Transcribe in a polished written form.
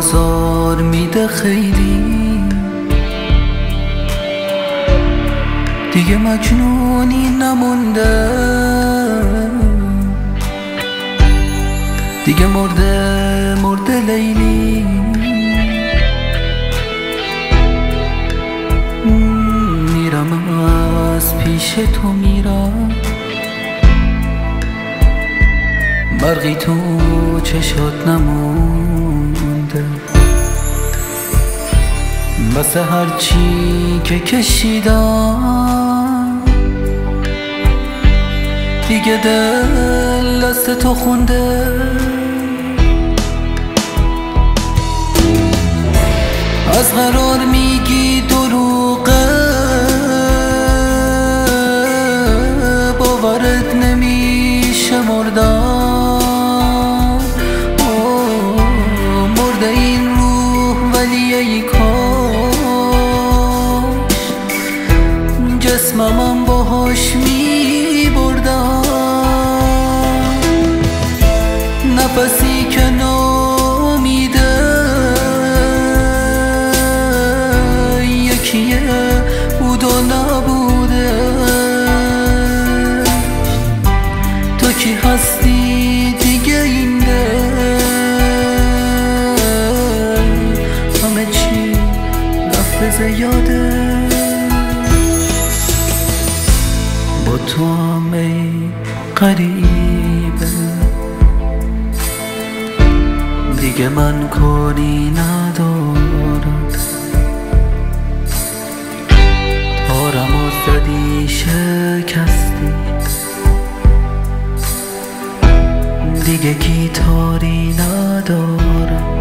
آزار میده خیلی، دیگه مجنونی نمونده، دیگه مرده لیلی. میرم از پیش تو میرم، برقی تو چشات نمونده، واسه هرچی که کشیدم دیگه دل دست تو خونده. از قرار میگی دروغه، باورت نمیشه مردم، مرده این روح ولی ای کاش جسمم باهاش میبردم. نفسی که نامیده یکیه بود و نبوده، تو کی هستی دیگه این دل، همه چی رفته زیاده. با تو هم ای غریبه، دیگه من کاری ندارم، تارم و زدی شکستی، دیگه گیتاری ندارم.